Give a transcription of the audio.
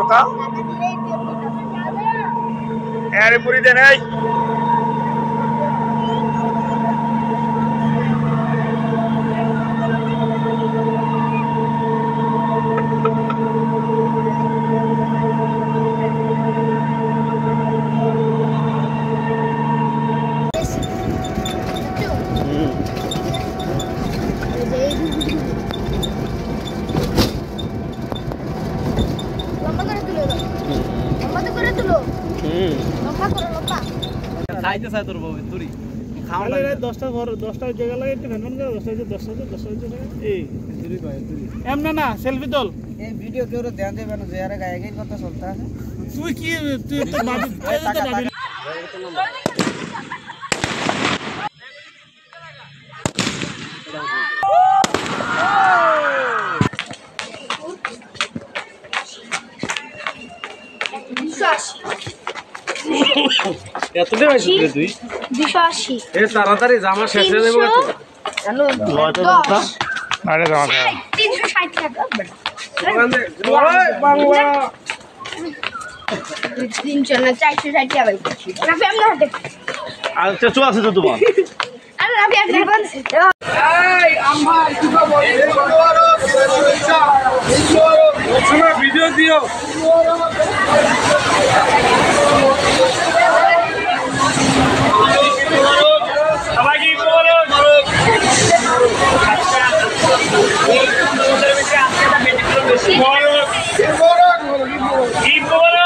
তো আরে পুরি দেন এই খাইতে চাই তোর বউ তুই খাওয়া 10টা ঘর 10টা জায়গা লাগে একটু ভ্যান করে 10টা এই তুই ভাই তুই এমন না সেলফি তোল এই ভিডিও কেউ ধ্যান দেবে না যারা গায়ে গায়ে কথা চলতে আছে তুই কি তুই তো ভাবি তো ভাবি এত দেবে তুই 280 এ তাড়াতাড়ি জামা শেষ হয়ে যাবে তো জানো আরে দাও 360 টাকা ওই বাংলা 300 না 460 টাকা ভাই রাফি আমরা হাতে আর চেঁচো আছে তো তোমার আরে রাফি একবার এই আমার কি খবর এই ভিডিও দিও সবাই কি বলো কি বলো